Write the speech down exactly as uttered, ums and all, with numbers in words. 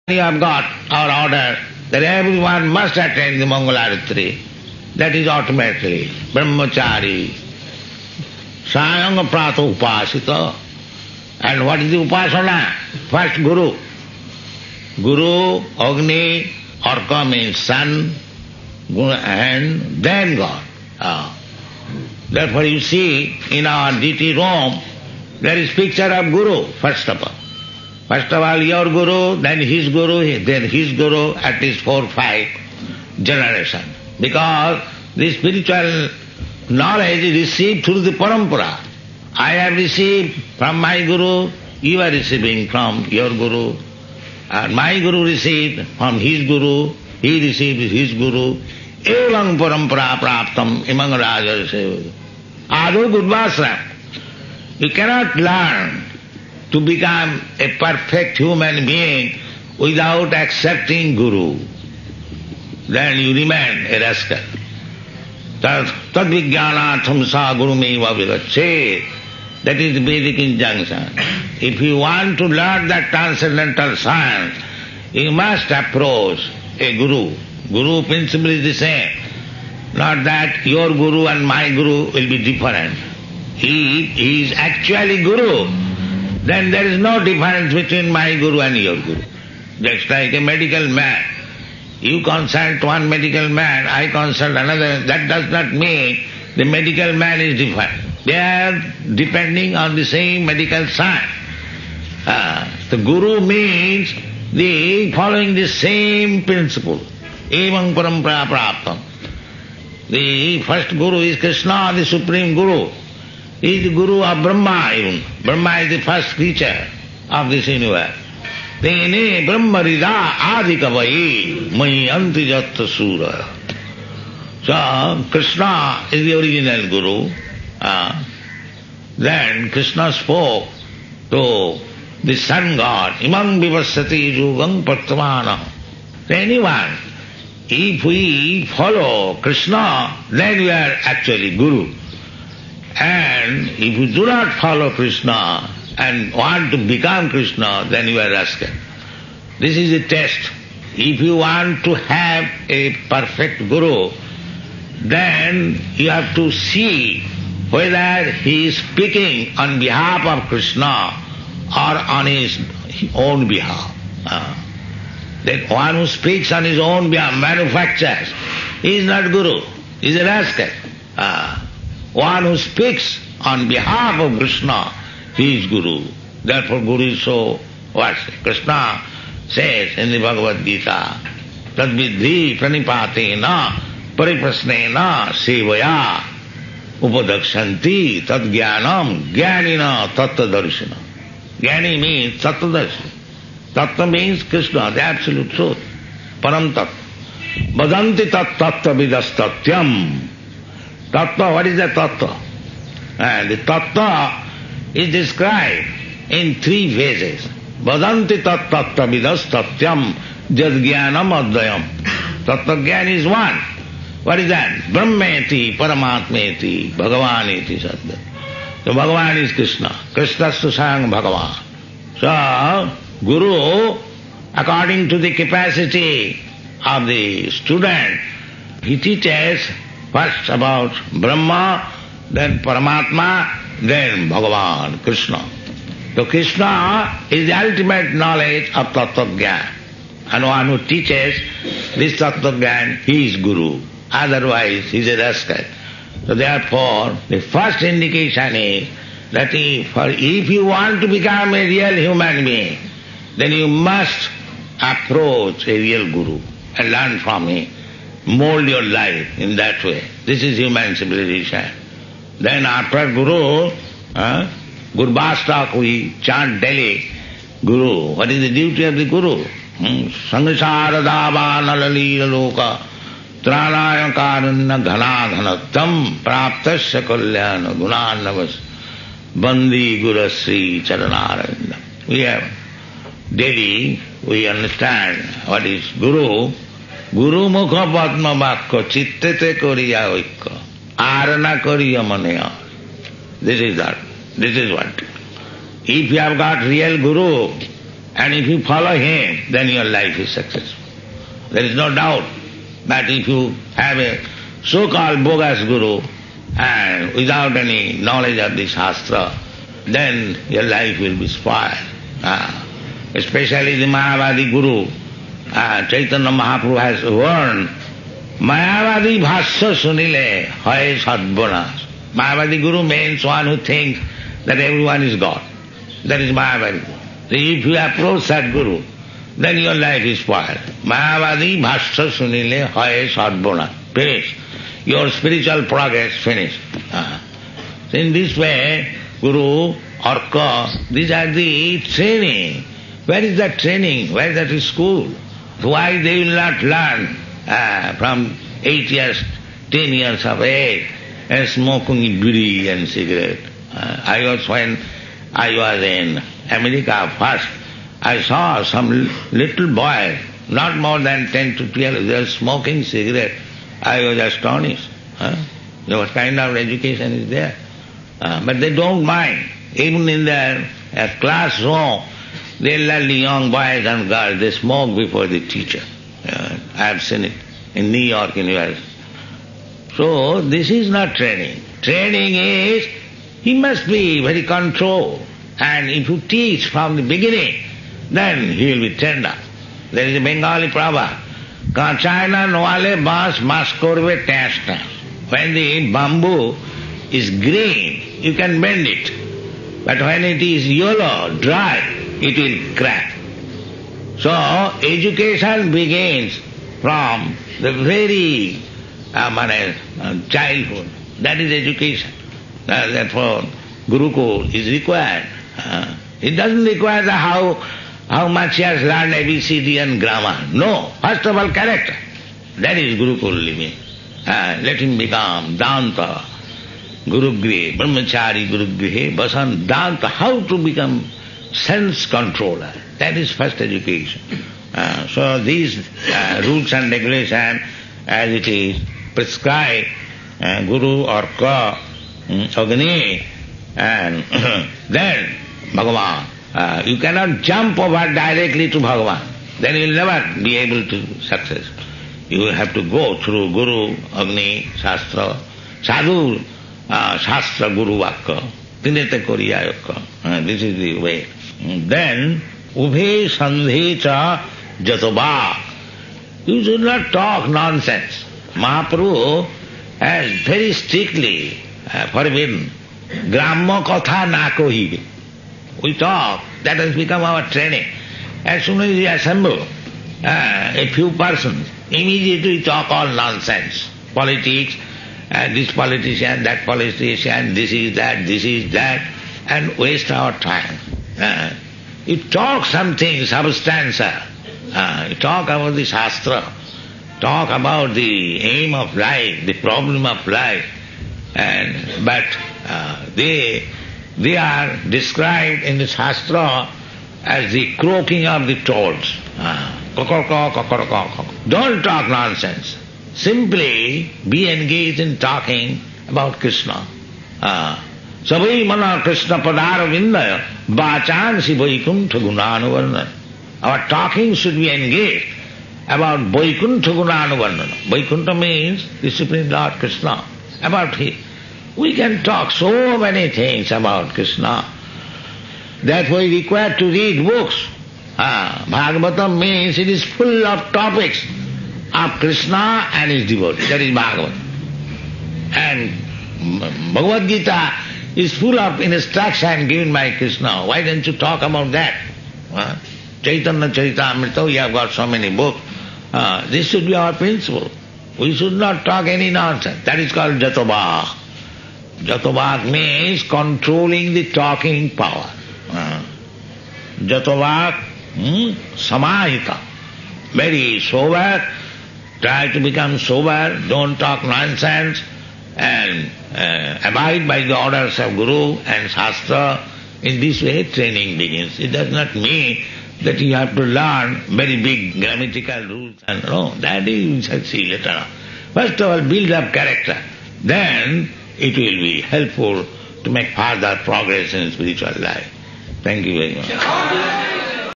You have got our order that everyone must attend the Mangalarati. That is automatically Brahmachari, Sayanga Prata Upasita. And what is the Upasana? First Guru. Guru, Agni, Arka means sun, and then God. Ah. Therefore you see in our deity Rome, there is picture of Guru, first of all. First of all your Guru, then his Guru, then his Guru, at least four, five generations. Because the spiritual knowledge is received through the parampara. I have received from my Guru, you are receiving from your Guru. And my Guru received from his Guru, he received his Guru. Evam parampara praptam imang rajarase. Adu gurvasra. You cannot learn to become a perfect human being without accepting Guru. Then you remain a rascal. Tad vijnanatham sa gurumeva vigachet. That is the Vedic injunction. If you want to learn that transcendental science, you must approach a Guru. Guru principle is the same. Not that your Guru and my Guru will be different. He, he is actually Guru. Then there is no difference between my Guru and your Guru. Just like a medical man. You consult one medical man, I consult another. That does not mean the medical man is different. They are depending on the same medical science. Uh, the Guru means the following the same principle. Evam parampara praptam. The first Guru is Krishna, the Supreme Guru. He is the Guru of Brahma even. Brahma is the first creature of this universe. Tene Brahma Rida Adikavai Mai Antijatta Sura. So Krishna is the original Guru. Uh, then Krishna spoke to the sun god, Imam Vivasati Yugam Pattamana. To anyone, if we follow Krishna, then we are actually Guru. And if you do not follow Krishna and want to become Krishna, then you are rascal. This is a test. If you want to have a perfect Guru, then you have to see whether he is speaking on behalf of Krishna or on his own behalf. Uh, that one who speaks on his own behalf, manufactures, he is not Guru, he is a rascal. Uh, One who speaks on behalf of Krishna, he is Guru. Therefore Guru is so worshipped. Krishna says in the Bhagavad Gita, Tadvidhi pranipatena pariprasnena sevaya upadakshanti tadgyanam jnanina tattadarshana. Jnani means tattadarshana. Tattva means Krishna, the absolute truth. Param tattva. Vadanti tat tattva vidastatyam. Tattva, what is the tattva? And the tattva is described in three phases. Vadanti tat tattva vidas tatyam jadgyanam advayam. Tattva gyan is one. What is that? Brahmeti, Paramatmeti, Bhagavaneti Sadgat. So Bhagavan is Krishna. Krishnastu Sayang Bhagavan. So, Guru, according to the capacity of the student, he teaches first about Brahma, then Paramatma, then Bhagavan, Krishna. So Krishna is the ultimate knowledge of Tattva Gyan. And one who teaches this Tattva Gyan, he is Guru. Otherwise, he is a rascal. So therefore, the first indication is that if, for if you want to become a real human being, then you must approach a real Guru and learn from him. Mold your life in that way. This is human civilization. Then after Guru, uh, Guru Bastak, we chant daily, Guru. What is the duty of the Guru? Sangasara dava nalalila loka tranaya karana ghana ghanatam praptasya kalyana gunanavas bandi gurasri charanaravinda. We have daily, we understand what is Guru. Guru mukha padma vakya chittete koriya oikya arana koriya maneya. This is that. This is what. If you have got real Guru, And if you follow him, then your life is successful. There is no doubt that if you have a so-called bogus guru and without any knowledge of the Shastra, then your life will be spoiled. Uh, especially the Mayavadi guru, uh, Chaitanya Mahaprabhu has warned, Mayavadi bhasya sunile hoye sadvanas. Mayavadi guru means one who thinks that everyone is God. That is Mayavadi. So if you approach that guru, then your life is spoiled. Mayavadi bhasya sunile hoye sadvanas. Finish. Your spiritual progress finished. Uh, so in this way, guru, arka, these are the training. Where is that training? Where is that school? Why they will not learn uh, from eight years, ten years of age, and smoking bidi and cigarette? Uh, I was when I was in America first, I saw some little boy, not more than ten to twelve, they were smoking cigarette. I was astonished. Huh? What kind of education is there? Uh, but they don't mind. Even in their uh, classroom, they let the young boys and girls, they smoke before the teacher. Uh, I have seen it in New York University. So this is not training. Training is, he must be very controlled. And if you teach from the beginning, then he will be turned up. There is a Bengali proverb, Kachayna noale baas mas korbe testa. When the bamboo is green, you can bend it. But when it is yellow, dry, it will crack. So, education begins from the very uh, uh, childhood. That is education. Uh, therefore, Gurukul is required. Uh, it doesn't require the how, how much he has learned A B C D and grammar. No, first of all, character. That is Gurukul living. Uh, let him become Danta, Gurugrihe, Brahmachari Gurugrihe, Basan, Danta, how to become sense controller. That is first education. Uh, so these uh, rules and regulations, as it is prescribed, uh, Guru or Ka, um, Agni, and then Bhagavan. Uh, you cannot jump over directly to Bhagavan. Then you will never be able to success. You will have to go through Guru, Agni, Shastra, Sadhu, uh, Shastra, Guru, Vakka, Tinete Koriyayakka. Uh, this is the way. Then, Ubhe Sandhe Cha Jatoba. You should not talk nonsense. Mahaprabhu has very strictly uh, forbidden Gramma Katha Na Kohibe. We talk, that has become our training. As soon as we assemble uh, a few persons, immediately talk all nonsense. Politics, uh, this politician, that politician, this is that, this is that, and waste our time. Uh, you talk something substantial. Uh, you talk about the Shastra, talk about the aim of life, the problem of life, and but uh, they they are described in the Shastra as the croaking of the toads. Uh, Don't talk nonsense. Simply be engaged in talking about Krishna. Sabai mana Krishna padara vindaya bachansi vaikuntha gunanuvarnana. Our talking should be engaged about Vaikuntha gunanuvarnana. Vaikuntha means the Supreme Lord Krishna. About him. We can talk so many things about Krishna. Therefore we require to read books. Ah, Bhagavatam means it is full of topics of Krishna and his devotees. That is Bhagavatam. And Bhagavad Gita is full of instruction given by Krishna. Why don't you talk about that? Ah, Chaitanya Charitamrita, we have got so many books. Ah, this should be our principle. We should not talk any nonsense. That is called Jatobha. Jatobha means controlling the talking power. Uh, Jatobha, hmm, Samahita. Very sober, try to become sober, don't talk nonsense, and uh, abide by the orders of Guru and Shastra. In this way training begins. It does not mean that you have to learn very big grammatical rules and no, that is you shall see later on. First of all, build up character. Then it will be helpful to make further progress in spiritual life. Thank you very much.